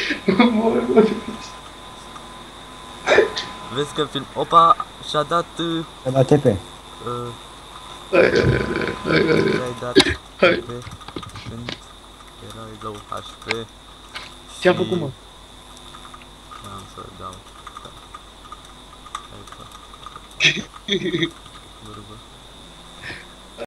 Vezi că film... Opa! Și-a dat... Pe la TP. I-ai dat HP când erai low HP. Ce-am făcut, mă? Am să dau. Hai,